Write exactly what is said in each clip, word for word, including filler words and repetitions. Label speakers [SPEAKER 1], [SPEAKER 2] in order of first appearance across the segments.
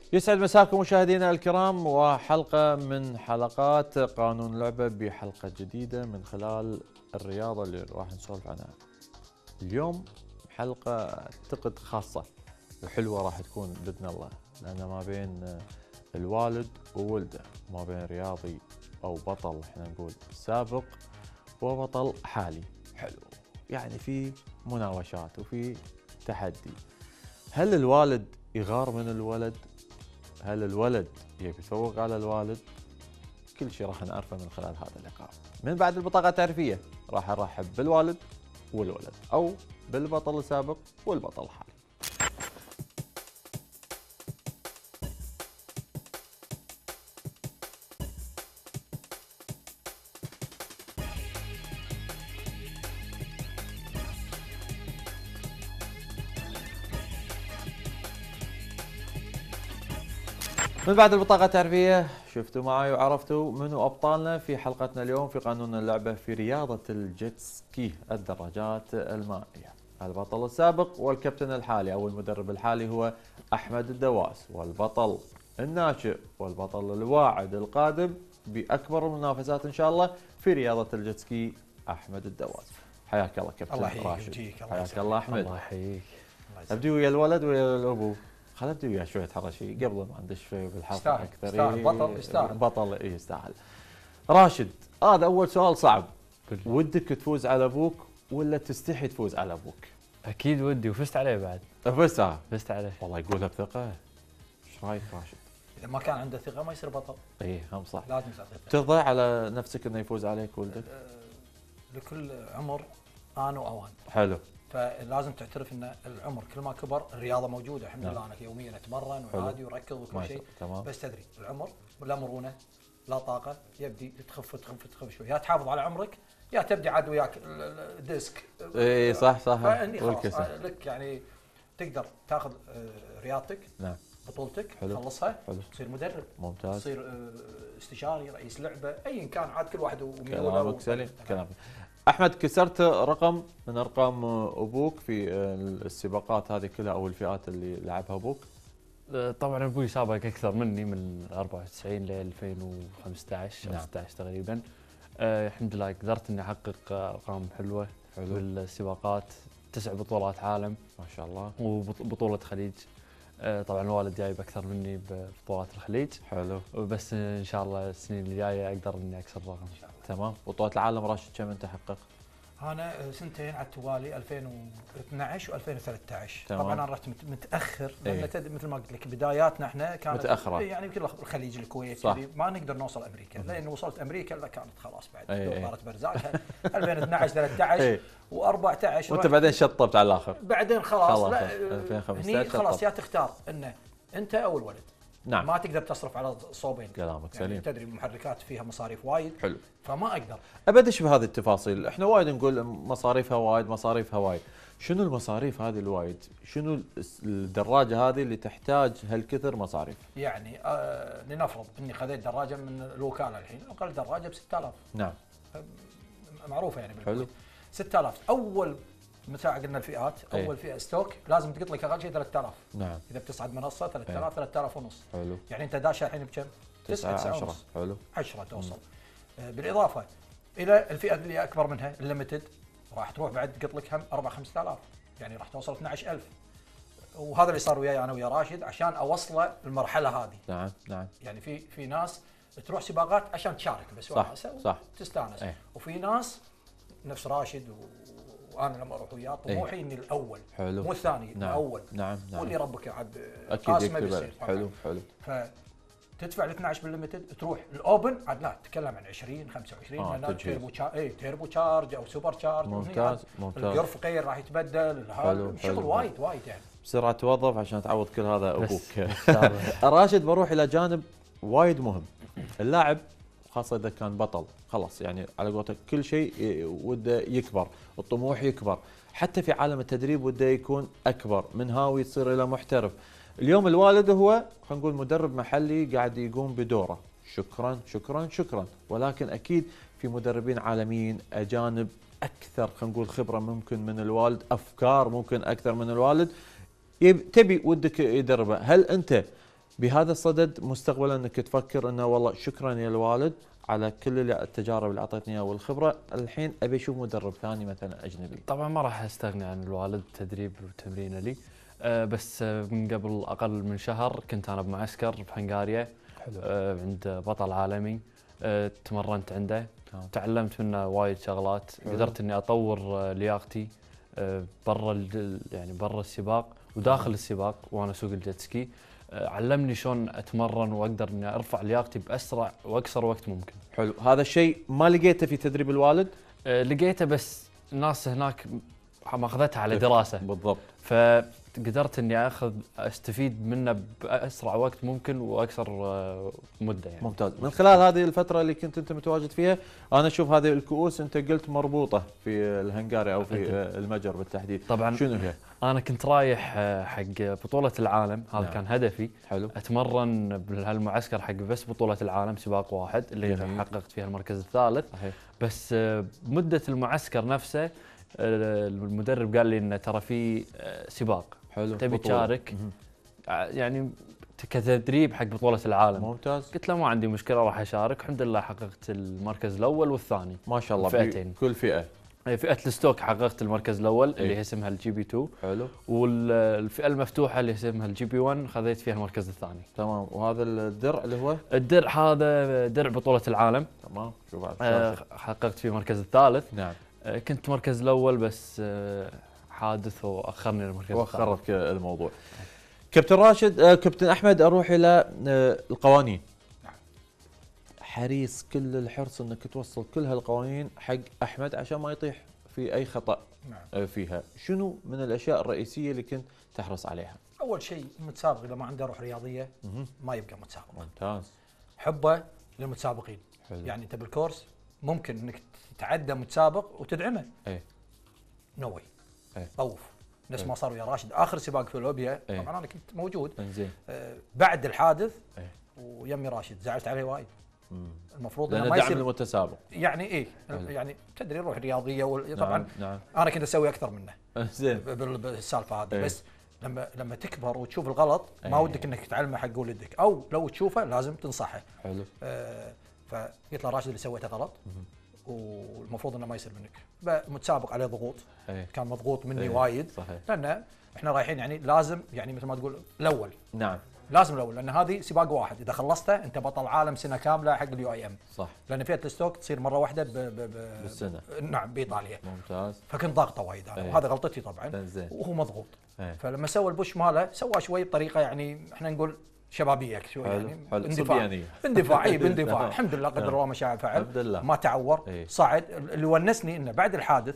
[SPEAKER 1] يسعد مساكم مشاهدينا الكرام، وحلقة من حلقات قانون اللعبة بحلقة جديدة من خلال الرياضة اللي راح نسولف عنها. اليوم حلقة أعتقد خاصة وحلوة راح تكون بإذن الله، لأن ما بين الوالد وولده، ما بين رياضي أو بطل احنا نقول سابق وبطل حالي. حلو، يعني في مناوشات وفي تحدي. هل الوالد يغار من الولد؟ هل الولد يبي يفوق على الوالد؟ كل شيء راح نعرفه من خلال هذا اللقاء. من بعد البطاقة التعريفية راح نرحب بالوالد والولد، أو بالبطل السابق والبطل الحالي. من بعد البطاقة التعريفية شفتوا معي وعرفتوا منو أبطالنا في حلقتنا اليوم في قانون اللعبة في رياضة الجيت سكي، الدراجات المائية. البطل السابق والكابتن الحالي أو المدرب الحالي هو أحمد الدواس، والبطل الناشئ والبطل الواعد القادم بأكبر المنافسات إن شاء الله في رياضة الجيت سكي أحمد الدواس. حياك الله كابتن
[SPEAKER 2] الله
[SPEAKER 1] راشد.
[SPEAKER 2] يحييك.
[SPEAKER 1] حياك الله أحمد.
[SPEAKER 3] الله يحييك.
[SPEAKER 1] أبدي ويا الولد ويا الأبو. خل ابدي وياه شويه حرشي قبل ما ندش في بالحلقه
[SPEAKER 2] يستاهل
[SPEAKER 1] اكثر.
[SPEAKER 2] يستاهل بطل يستاهل
[SPEAKER 1] بطل اي يستاهل. راشد، هذا اول سؤال صعب. ودك تفوز على ابوك ولا تستحي تفوز على ابوك؟
[SPEAKER 3] اكيد ودي، وفزت عليه بعد.
[SPEAKER 1] فزت
[SPEAKER 3] فزت عليه
[SPEAKER 1] والله، يقولها بثقه. ايش رايك راشد؟
[SPEAKER 2] اذا ما كان عنده ثقه ما يصير بطل.
[SPEAKER 1] اي هم صح.
[SPEAKER 2] لازم تعطيه ثقه.
[SPEAKER 1] ترضى على نفسك انه يفوز عليك ولدك؟
[SPEAKER 2] أه لكل عمر آن وأوان.
[SPEAKER 1] حلو.
[SPEAKER 2] فلازم تعترف ان العمر كل ما كبر الرياضه موجوده الحمد
[SPEAKER 1] نعم.
[SPEAKER 2] لله. انا يوميا اتمرن وعادي وركض وكل شيء.
[SPEAKER 1] تمام.
[SPEAKER 2] بس تدري العمر لا مرونه لا طاقه، يبدي تخف تخف تخف شوي. يا تحافظ على عمرك يا تبدي عاد وياك الديسك.
[SPEAKER 1] اي صح صح.
[SPEAKER 2] فاني خلاص لك يعني تقدر تاخذ رياضتك.
[SPEAKER 1] نعم.
[SPEAKER 2] بطولتك
[SPEAKER 1] حلو.
[SPEAKER 2] تخلصها.
[SPEAKER 1] حلو.
[SPEAKER 2] تصير مدرب.
[SPEAKER 1] ممتاز.
[SPEAKER 2] تصير استشاري رئيس لعبه ايا كان، عاد كل واحد وميوله.
[SPEAKER 1] كلامك سليم. كلامك. احمد، كسرت رقم من ارقام ابوك في السباقات هذه كلها او الفئات اللي لعبها ابوك؟
[SPEAKER 3] طبعا ابوي سابق اكثر مني من أربعة وتسعين ل ألفين وخمسة عشر
[SPEAKER 1] نعم.
[SPEAKER 3] او ستة عشر تقريبا. أه الحمد لله قدرت اني احقق ارقام حلوه.
[SPEAKER 1] حلو.
[SPEAKER 3] بالسباقات تسع بطولات عالم
[SPEAKER 1] ما شاء الله،
[SPEAKER 3] وبطوله خليج. أه طبعا الوالد جايب اكثر مني ببطولات الخليج.
[SPEAKER 1] حلو.
[SPEAKER 3] بس ان شاء الله السنين اللي جايه اقدر اني اكسر الرقم ان شاء الله.
[SPEAKER 1] تمام. بطولة العالم راشد كم انت حقق؟
[SPEAKER 2] انا سنتين على التوالي ألفين واثنعش وألفين وثلاثة عشر.
[SPEAKER 1] تمام.
[SPEAKER 2] طبعا انا رحت متاخر لان
[SPEAKER 1] ايه.
[SPEAKER 2] تد... مثل ما قلت لك بداياتنا احنا كانت
[SPEAKER 1] متاخره
[SPEAKER 2] يعني يمكن الخليج الكويت
[SPEAKER 1] صح.
[SPEAKER 2] ما نقدر نوصل امريكا، لان وصلت امريكا لا كانت خلاص بعد
[SPEAKER 1] ايه.
[SPEAKER 2] صارت برزاقها. ألفين واثنعش ثلاثة عشر
[SPEAKER 1] ايه.
[SPEAKER 2] و14
[SPEAKER 1] وانت بعدين شطبت على الاخر.
[SPEAKER 2] بعدين خلاص,
[SPEAKER 1] خلاص.
[SPEAKER 2] لا
[SPEAKER 1] ألفين وخمسة عشر
[SPEAKER 2] هني خلاص
[SPEAKER 1] شطب.
[SPEAKER 2] يا تختار انه انت او الولد.
[SPEAKER 1] نعم.
[SPEAKER 2] ما تقدر تصرف على صوبين.
[SPEAKER 1] كلامك
[SPEAKER 2] يعني
[SPEAKER 1] سليم.
[SPEAKER 2] تدري المحركات فيها مصاريف وايد.
[SPEAKER 1] حلو.
[SPEAKER 2] فما اقدر
[SPEAKER 1] ابدش بهذه التفاصيل. احنا وايد نقول مصاريفها وايد مصاريفها وايد. شنو المصاريف هذه الوايد؟ شنو الدراجه هذه اللي تحتاج هالكثر مصاريف؟
[SPEAKER 2] يعني آه لنفرض اني خذيت دراجه من الوكاله الحين، اقل دراجه ب ستة آلاف.
[SPEAKER 1] نعم.
[SPEAKER 2] معروفه يعني
[SPEAKER 1] حلو.
[SPEAKER 2] ستة آلاف. اول متى قلنا الفئات، اول
[SPEAKER 1] ايه.
[SPEAKER 2] فئه ستوك لازم تقط لك اقل شيء ثلاثة آلاف.
[SPEAKER 1] نعم.
[SPEAKER 2] اذا بتصعد منصه ثلاثة آلاف.
[SPEAKER 1] ايه.
[SPEAKER 2] ثلاثة آلاف ونص.
[SPEAKER 1] حلو.
[SPEAKER 2] يعني انت داشه الحين بكم؟
[SPEAKER 1] تسعة عشرة. حلو.
[SPEAKER 2] عشرة توصل. آه بالاضافه الى الفئه اللي اكبر منها الليمتد راح تروح بعد تقط لك هم أربعة خمسة آلاف، يعني راح توصل اثنعش ألف. وهذا اللي صار وياي انا ويا راشد عشان اوصله المرحله هذه.
[SPEAKER 1] نعم نعم.
[SPEAKER 2] يعني في في ناس تروح سباقات عشان تشارك بس
[SPEAKER 1] صح صح
[SPEAKER 2] تستانس.
[SPEAKER 1] ايه.
[SPEAKER 2] وفي ناس نفس راشد و... وانا لما اروح وياه طموحي
[SPEAKER 1] ايه.
[SPEAKER 2] اني الاول.
[SPEAKER 1] حلو.
[SPEAKER 2] مو الثاني.
[SPEAKER 1] نعم.
[SPEAKER 2] الاول.
[SPEAKER 1] نعم نعم.
[SPEAKER 2] واللي ربك عاد
[SPEAKER 1] اكيد يكتب. حلو حلو.
[SPEAKER 2] فتدفع ال اثنعش بالليمتد، تروح الاوبن عاد لا تتكلم عن عشرين خمسة وعشرين.
[SPEAKER 1] آه
[SPEAKER 2] تيربو تشارج. اي تيربو تشارج او سوبر تشارج.
[SPEAKER 1] ممتاز ممتاز.
[SPEAKER 2] القرف غير راح يتبدل.
[SPEAKER 1] حلو.
[SPEAKER 2] شغل وايد وايد يعني.
[SPEAKER 1] بسرعه توظف عشان تعوض كل هذا ابوك. راشد، بروح الى جانب وايد مهم. اللاعب خاصه اذا كان بطل خلاص، يعني على قولتك كل شيء وده يكبر، الطموح يكبر، حتى في عالم التدريب وده يكون اكبر من هاوي تصير الى محترف. اليوم الوالد هو خلينا نقول مدرب محلي قاعد يقوم بدوره. شكرا شكرا شكرا. ولكن اكيد في مدربين عالميين اجانب اكثر خلينا نقول خبره ممكن من الوالد، افكار ممكن اكثر من الوالد، تبي ودك يدربه. هل انت بهذا الصدد مستقبلا انك تفكر انه والله شكرا يا الوالد على كل التجارب اللي اعطيتني اياها والخبره، الحين ابي اشوف مدرب ثاني مثلا اجنبي؟
[SPEAKER 3] طبعا ما راح استغني عن الوالد، تدريب وتمرينه لي. أه بس آه، من قبل اقل من شهر كنت انا بمعسكر بهنغاريا.
[SPEAKER 2] حلو.
[SPEAKER 3] أه عند بطل عالمي. أه تمرنت عنده. تعلمت منه وايد شغلات.
[SPEAKER 1] حلو.
[SPEAKER 3] قدرت اني اطور آه، لياقتي أه برا ال- يعني برا السباق وداخل السباق وانا اسوق الجيت سكي. أه علمني شلون اتمرن واقدر اني ارفع لياقتي باسرع واقصر وقت ممكن.
[SPEAKER 1] حلو، هذا الشيء ما لقيته في تدريب الوالد؟
[SPEAKER 3] أه لقيته بس الناس هناك ماخذتها على دراسه،
[SPEAKER 1] بالضبط.
[SPEAKER 3] فقدرت اني اخذ استفيد منه باسرع وقت ممكن واكثر آه، مده يعني.
[SPEAKER 1] ممتاز. من خلال هذه الفتره اللي كنت انت متواجد فيها، انا اشوف هذه الكؤوس انت قلت مربوطه في الهنغاري او في المجر بالتحديد.
[SPEAKER 3] طبعا
[SPEAKER 1] شنو هي؟
[SPEAKER 3] انا كنت رايح آه، حق بطوله العالم، هذا
[SPEAKER 1] نعم.
[SPEAKER 3] كان هدفي.
[SPEAKER 1] حلو.
[SPEAKER 3] اتمرن بهالمعسكر حق بس بطوله العالم سباق واحد اللي
[SPEAKER 1] جميل.
[SPEAKER 3] حققت فيها المركز الثالث.
[SPEAKER 1] صحيح.
[SPEAKER 3] بس آه، مده المعسكر نفسه آه، المدرب قال لي انه ترى في آه، سباق
[SPEAKER 1] حلو.
[SPEAKER 3] تبي
[SPEAKER 1] بطولة.
[SPEAKER 3] تشارك
[SPEAKER 1] مهم.
[SPEAKER 3] ع- يعني كتدريب حق بطوله العالم.
[SPEAKER 1] ممتاز.
[SPEAKER 3] قلت له ما عندي مشكله راح اشارك. الحمد لله حققت المركز الاول والثاني.
[SPEAKER 1] ما شاء الله.
[SPEAKER 3] فئتين.
[SPEAKER 1] كل فئه.
[SPEAKER 3] أي فئه الستوك حققت المركز الاول اللي
[SPEAKER 1] إيه.
[SPEAKER 3] هي اسمها الجي بي اثنين،
[SPEAKER 1] حلو.
[SPEAKER 3] والفئه المفتوحه اللي اسمها الجي بي واحد خذيت فيها المركز الثاني.
[SPEAKER 1] تمام. وهذا الدرع اللي هو؟
[SPEAKER 3] الدرع هذا درع بطوله العالم.
[SPEAKER 1] تمام. شوف على
[SPEAKER 3] آه،
[SPEAKER 1] الشاشة.
[SPEAKER 3] حققت فيه المركز الثالث.
[SPEAKER 1] نعم.
[SPEAKER 3] آه، كنت المركز الاول بس آه، حادث واخرني المركز الثالث.
[SPEAKER 1] وخرك الموضوع. كابتن راشد، آه، كابتن احمد، اروح الى آه، القوانين.
[SPEAKER 2] نعم.
[SPEAKER 1] حريص كل الحرص انك توصل كل هالقوانين حق احمد عشان ما يطيح في اي خطا
[SPEAKER 2] نعم.
[SPEAKER 1] آه، فيها. شنو من الاشياء الرئيسيه اللي كنت تحرص عليها؟
[SPEAKER 2] اول شيء المتسابق اذا ما عنده روح رياضيه
[SPEAKER 1] مهم.
[SPEAKER 2] ما يبقى متسابق.
[SPEAKER 1] ممتاز.
[SPEAKER 2] حبه للمتسابقين.
[SPEAKER 1] حلو.
[SPEAKER 2] يعني انت بالكورس ممكن انك تتعدى متسابق وتدعمه.
[SPEAKER 1] اي.
[SPEAKER 2] نو واي.
[SPEAKER 1] إيه.
[SPEAKER 2] طوف. نفس
[SPEAKER 1] إيه.
[SPEAKER 2] ما صار ويا راشد اخر سباق في اولمبيا.
[SPEAKER 1] إيه.
[SPEAKER 2] طبعا انا كنت موجود.
[SPEAKER 1] انزين.
[SPEAKER 2] آه بعد الحادث
[SPEAKER 1] إيه.
[SPEAKER 2] ويمي راشد زعلت عليه وايد.
[SPEAKER 1] مم.
[SPEAKER 2] المفروض انه
[SPEAKER 1] لان
[SPEAKER 2] ما
[SPEAKER 1] دعم
[SPEAKER 2] يصير
[SPEAKER 1] المتسابق.
[SPEAKER 2] يعني ايه
[SPEAKER 1] حلو.
[SPEAKER 2] يعني تدري الروح الرياضيه وال... طبعا
[SPEAKER 1] نعم. نعم.
[SPEAKER 2] انا كنت اسوي اكثر منه
[SPEAKER 1] زين.
[SPEAKER 2] بال- بالسالفه هذه.
[SPEAKER 1] إيه.
[SPEAKER 2] بس لما لما تكبر وتشوف الغلط ما
[SPEAKER 1] إيه.
[SPEAKER 2] ودك انك تعلمه حق ولدك، او لو تشوفه لازم تنصحه.
[SPEAKER 1] حلو.
[SPEAKER 2] آه فقلت له راشد اللي سويته غلط
[SPEAKER 1] مهم.
[SPEAKER 2] والمفروض انه ما يصير منك. بقى متسابق عليه ضغوط.
[SPEAKER 1] اي.
[SPEAKER 2] كان مضغوط مني
[SPEAKER 1] إيه.
[SPEAKER 2] وايد.
[SPEAKER 1] صحيح.
[SPEAKER 2] لان احنا رايحين يعني لازم يعني مثل ما تقول الاول.
[SPEAKER 1] نعم.
[SPEAKER 2] لازم الاول لان هذه سباق واحد، اذا خلصته انت بطل عالم سنه كامله حق اليو اي ام.
[SPEAKER 1] صح.
[SPEAKER 2] لان فئه الستوك تصير مره واحده ب ب ب
[SPEAKER 1] بالسنة.
[SPEAKER 2] نعم بايطاليا.
[SPEAKER 1] ممتاز.
[SPEAKER 2] فكنت ضاغطه وايد انا
[SPEAKER 1] إيه.
[SPEAKER 2] وهذا غلطتي طبعا.
[SPEAKER 1] زين.
[SPEAKER 2] وهو مضغوط.
[SPEAKER 1] إيه.
[SPEAKER 2] فلما سوى البوش ماله سوى شوي بطريقه يعني احنا نقول شبابيه شوي
[SPEAKER 1] حلو.
[SPEAKER 2] يعني
[SPEAKER 1] حلو.
[SPEAKER 2] باندفاع
[SPEAKER 1] صبيانية.
[SPEAKER 2] باندفاع اي باندفاع.
[SPEAKER 1] تمام.
[SPEAKER 2] الحمد لله قدر الله ما شاء فعل.
[SPEAKER 1] الحمد لله.
[SPEAKER 2] ما تعور.
[SPEAKER 1] إيه.
[SPEAKER 2] صعد. اللي ونسني انه بعد الحادث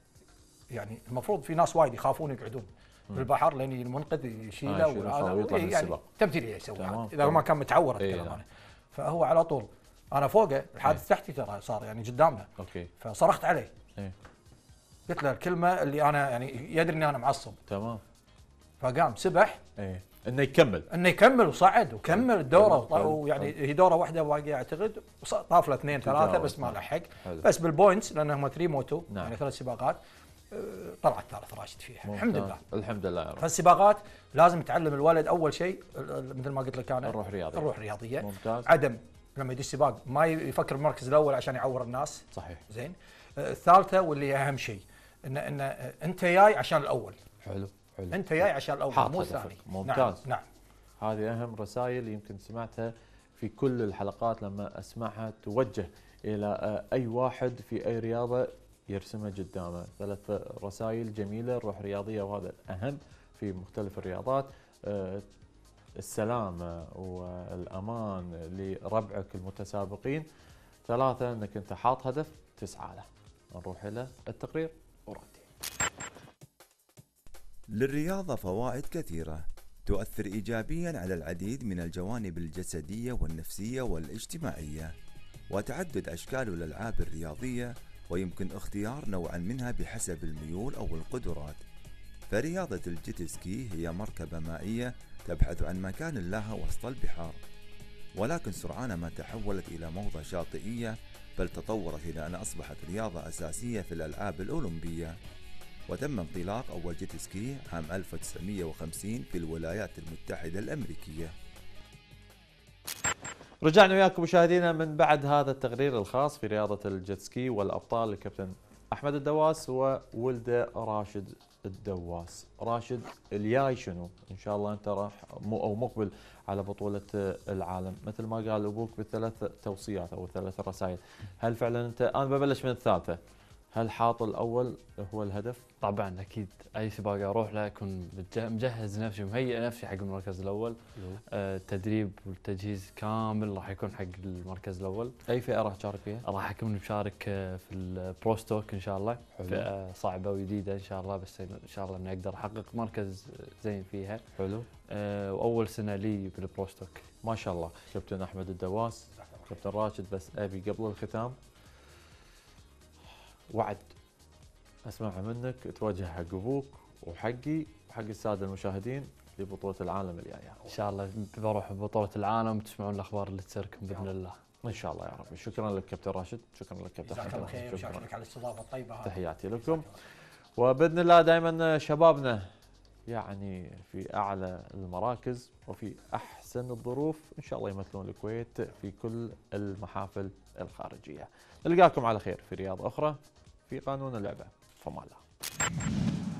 [SPEAKER 2] يعني المفروض في ناس وايد يخافون يقعدون بالبحر لين المنقذ يشيله
[SPEAKER 1] آه، يشيله
[SPEAKER 2] وهذا
[SPEAKER 1] ويطلع من
[SPEAKER 2] يعني
[SPEAKER 1] السباق.
[SPEAKER 2] تمثيليه يسوي
[SPEAKER 1] تمام.
[SPEAKER 2] هذا. اذا ما كان متعور
[SPEAKER 1] إيه،
[SPEAKER 2] الكلام
[SPEAKER 1] نعم.
[SPEAKER 2] هذا. فهو على طول انا فوقه الحادث تحتي ترى صار يعني قدامنا.
[SPEAKER 1] اوكي.
[SPEAKER 2] فصرخت عليه.
[SPEAKER 1] ايه.
[SPEAKER 2] قلت له الكلمه اللي انا يعني يدري اني انا معصب.
[SPEAKER 1] تمام.
[SPEAKER 2] فقام سبح
[SPEAKER 1] ايه. انه يكمل.
[SPEAKER 2] انه يكمل وصعد وكمل الدوره.
[SPEAKER 1] حلو.
[SPEAKER 2] ويعني هي دوره واحده باقي اعتقد طاف له اثنين ثلاثه
[SPEAKER 1] تجاوز.
[SPEAKER 2] بس ما لحق.
[SPEAKER 1] حلو.
[SPEAKER 2] بس بالبوينتس لانهم ثلاثة موتو
[SPEAKER 1] نعم.
[SPEAKER 2] يعني ثلاث سباقات آه، طلع الثالث راشد فيها. الحمد
[SPEAKER 1] ممتاز.
[SPEAKER 2] لله.
[SPEAKER 1] الحمد لله يا رب.
[SPEAKER 2] فالسباقات لازم تعلم الولد اول شيء ال- ال- مثل ما قلت لك انا
[SPEAKER 1] الروح الرياضية.
[SPEAKER 2] الروح الرياضيه.
[SPEAKER 1] ممتاز.
[SPEAKER 2] عدم لما يدش سباق ما يفكر بالمركز الاول عشان يعور الناس.
[SPEAKER 1] صحيح.
[SPEAKER 2] زين. آه، الثالثه واللي اهم شيء ان ان آه، انت جاي عشان الاول.
[SPEAKER 1] حلو. حلو.
[SPEAKER 2] انت جاي عشان الاول
[SPEAKER 1] حاط
[SPEAKER 2] مو
[SPEAKER 1] هدفك.
[SPEAKER 2] الثاني.
[SPEAKER 1] ممتاز.
[SPEAKER 2] نعم. نعم.
[SPEAKER 1] هذه اهم رسائل يمكن سمعتها في كل الحلقات لما اسمعها توجه الى آه، اي واحد في اي رياضه يرسمها قدامه. ثلاث رسائل جميله، الروح الرياضيه وهذا الاهم في مختلف الرياضات. آه، السلامه والامان لربعك المتسابقين. ثلاثه انك انت حاط هدف تسعى له. نروح الى التقرير وردي.
[SPEAKER 4] للرياضة فوائد كثيرة تؤثر إيجابياً على العديد من الجوانب الجسدية والنفسية والاجتماعية، وتعدد أشكال الألعاب الرياضية ويمكن اختيار نوعاً منها بحسب الميول أو القدرات. فرياضة الجيت سكي هي مركبة مائية تبحث عن مكان لها وسط البحار، ولكن سرعان ما تحولت إلى موضة شاطئية، بل تطورت إلى أن أصبحت رياضة أساسية في الألعاب الأولمبية. وتم انطلاق أول جيت سكي عام ألف وتسعمئة وخمسين في الولايات المتحدة الأمريكية.
[SPEAKER 1] رجعنا وياكم مشاهدينا من بعد هذا التقرير الخاص في رياضة الجيت سكي والأبطال الكابتن أحمد الدواس وولده راشد الدواس. راشد الجاي شنو؟ إن شاء الله أنت راح أو مقبل على بطولة العالم، مثل ما قال أبوك بالثلاث توصيات أو الثلاث رسائل، هل فعلا أنت، أنا ببلش من الثالثة، هل حاط الأول هو الهدف؟
[SPEAKER 3] طبعا اكيد اي سباق اروح له اكون مجهز نفسي ومهيئ نفسي حق المركز الاول. آه، التدريب والتجهيز كامل راح يكون حق المركز الاول.
[SPEAKER 1] اي فئه راح تشارك فيها؟
[SPEAKER 3] راح اكون مشارك في البرو ستوك ان شاء الله. حلو. فئه صعبه وجديده ان شاء الله، بس ان شاء الله اني اقدر احقق مركز زين فيها.
[SPEAKER 1] حلو.
[SPEAKER 3] آه، واول سنه لي بالبرو ستوك.
[SPEAKER 1] ما شاء الله. كابتن احمد الدواس، كابتن راشد، بس ابي قبل الختام وعد اسمعها منك توجه حق ابوك وحقي وحق الساده المشاهدين لبطوله العالم الجايه.
[SPEAKER 3] ان شاء الله بروح بطوله العالم وتسمعون الاخبار اللي تصيركم باذن الله.
[SPEAKER 1] ان شاء الله يا رب. شكرا لك كابتن راشد، شكرا لك كابتن
[SPEAKER 2] جزاك الله خير، وشكرا لك على الاستضافه الطيبه هذه.
[SPEAKER 1] تحياتي لكم، وباذن الله دائما شبابنا يعني في اعلى المراكز وفي احسن الظروف، ان شاء الله يمثلون الكويت في كل المحافل الخارجيه. نلقاكم على خير في رياض اخرى في قانون اللعبه. فما الله.